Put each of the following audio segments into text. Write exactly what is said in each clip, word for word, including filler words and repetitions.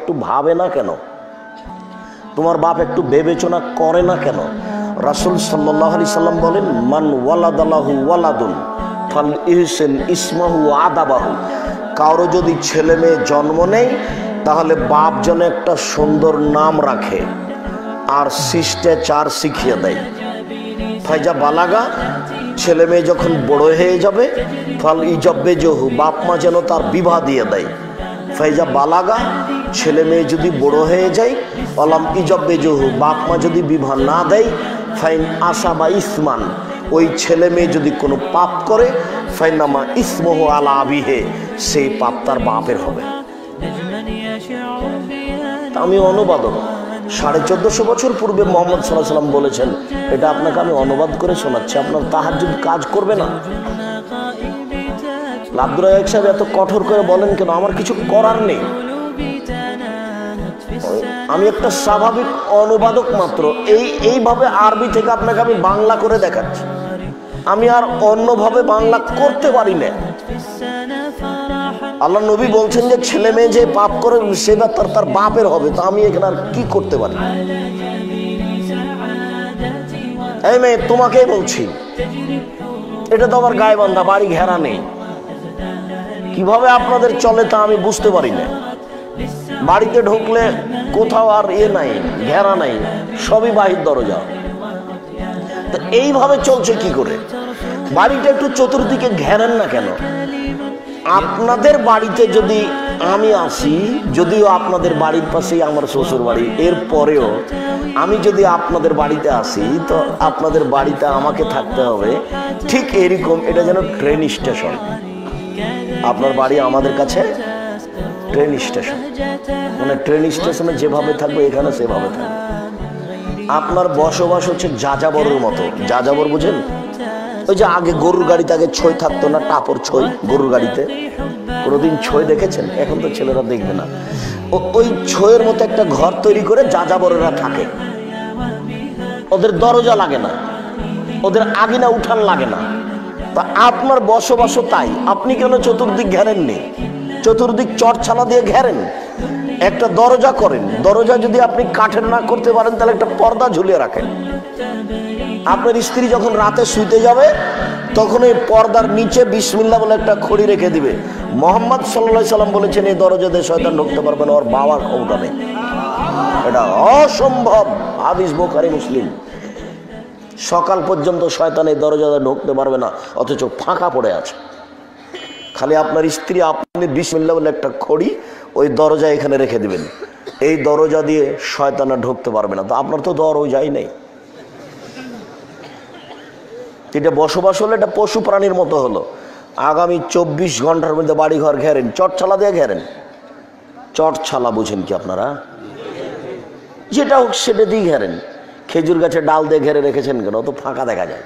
একটু ভাবে না কেন? তোমার বাপ একটু বিবেচনা করে না কেন? রাসূল সাল্লাল্লাহু আলাইহি সাল্লাম বলেন, মান ওয়ালাদালাহু ওয়ালাদুন ফাল ইহসান ইসমাহু আদাবাহু। কারো যদি ছেলে মেয়ে জন্ম নেয় তাহলে বাপ যেন একটা সুন্দর নাম রাখে আর শিষ্টাচার শিখিয়ে দেয়। ফাইজা বালাগা, ছেলে মেয়ে যখন বড় হয়ে যাবে, ফল ইজব্বে জহু, বাপ মা যেন তার বিবাহ দিয়ে দেয়। ফাইজা বালাগা, ছেলে মেয়ে যদি বড় হয়ে যায়, অলাম ইজব্বে জহু, বাপ মা যদি বিবাহ না দেয়, ফাইন আশা বা ইসমান, ওই ছেলে মেয়ে যদি কোনো পাপ করে, ফাইনামা ইসমহু আলা আবিহে, সেই পাপ তার বাপের হবে। আমি অনুবাদক, সাড়ে চোদ্দশো বছর পূর্বে মোহাম্মদ সাল্লাল্লাহু আলাইহি ওয়াসাল্লাম বলেছেন, এটা আপনাকে আমি অনুবাদ করে শোনাচ্ছি, আপনার তাহাজ্জুদ কাজ করবে না। আব্দুর রাজ্জাক সাহেব এত কঠোর করে বলেন কেন? আমার কিছু করার নেই, আমি একটা স্বাভাবিক অনুবাদক মাত্র। এই এইভাবে আরবি থেকে আপনাকে আমি বাংলা করে দেখাচ্ছি, আমি আর অন্যভাবে বাংলা করতে পারি না। আল্লাহ নবী বলছেন যে ছেলে মেয়ে যে পাপ করে সেটা তার তার বাপের হবে, তো আমি এখানে আর কি করতে পারি? এই মেয়ে, তোমাকেই বলছি, এটা তো আমার গায়ে বান্ধা, বাড়ি ঘেরা নেই, কিভাবে আপনাদের চলে তা আমি বুঝতে পারি না। বাড়িতে ঢুকলে কোথাও আর এ নাই, ঘেরা নাই, সবই বাহির দরজা। তো এইভাবে চলছে কি করে? বাড়িটা একটু চতুর্দিকে ঘেরেন না কেন? আপনাদের বাড়িতে যদি আমি আসি, যদিও আপনাদের বাড়ির পাশেই আমার শ্বশুর বাড়ি, এর পরেও আমি যদি আপনাদের বাড়িতে আসি, তো আপনাদের বাড়িতে আমাকে থাকতে হবে ঠিক এরকম। এটা যেন ট্রেন স্টেশন, আপনার বাড়ি আমাদের কাছে ট্রেন স্টেশন, মানে ট্রেন স্টেশনে যেভাবে থাকবে এখানে সেভাবে থাকবে। আপনার বসবাস হচ্ছে যাযাবরের মতো। যাযাবর বুঝেন? ওই যে আগে গরুর গাড়িতে আগে ছই থাকতো না, টাপর ছই গরুর গাড়িতে, কোনোদিন ছই দেখেছেন? এখন তো ছেলেরা দেখবে না। ওই ছইয়ের মতো একটা ঘর তৈরি করে যাযাবরেরা থাকে, ওদের দরজা লাগে না, ওদের আগিনা উঠান লাগে না। তা আপনার বসবাসও তাই। আপনি কেন চতুর্দিক ঘেরেননি? চতুর্দিক চটছালা দিয়ে ঘেরেন, একটা দরজা করেন। দরজা যদি আপনি কাঠের না করতে পারেন তাহলে একটা পর্দা ঝুলিয়ে রাখেন। আপনার স্ত্রী যখন রাতে শুইতে যাবে তখন এই পর্দার নিচে বিসমিল্লাহ বলে একটা খড়ি রেখে দিবে। মোহাম্মদ সাল্লাল্লাহু আলাইহি সাল্লাম বলেছেন এই দরজা দিয়ে শয়তান ঢুকতে পারবে না, ওর বাবার ক্ষমতা নেই। এটা অসম্ভব, হাদিস বুখারী মুসলিম। সকাল পর্যন্ত শয়তান এই দরজা দিয়ে ঢুকতে পারবে না, অথচ ফাঁকা পড়ে আছে। খালি আপনার স্ত্রী আপনি বিসমিল্লাহ বলে একটা খড়ি ওই দরজা এখানে রেখে দিবেন, এই দরজা দিয়ে শয়তান ঢুকতে পারবে না। তো আপনার তো দরজাই নেই। এটা বসবাস হলো, এটা পশু প্রাণীর মতো হলো। আগামী চব্বিশ ঘন্টার মধ্যে বাড়িঘর ঘেরেন, চটছালা দিয়ে ঘেরেন। চটছালা বুঝেন কি আপনারা? যেটা হোক সেটা দিয়ে ঘেরেন। খেজুর গাছে ডাল দিয়ে ঘেরে রেখেছেন কেন? তো ফাঁকা দেখা যায়।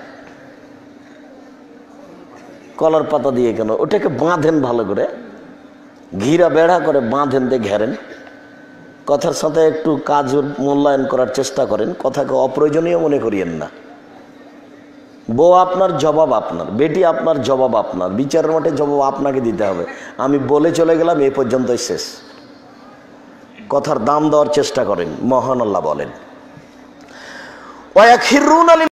কলার পাতা দিয়ে কেন? ওটাকে বাঁধেন ভালো করে, ঘিরা বেড়া করে বাঁধেন দিয়ে ঘেরেন। কথার সাথে একটু কাজ মূল্যায়ন করার চেষ্টা করেন, কথাকে অপ্রয়োজনীয় মনে করিয়েন না। বউ আপনার, জবাব আপনার। বেটি আপনার, জবাব আপনার। বিচারের মাঠে জবাব আপনাকে দিতে হবে। আমি বলে চলে গেলাম, এই পর্যন্তই শেষ। কথার দাম দেওয়ার চেষ্টা করেন। মহান আল্লাহ বলেন,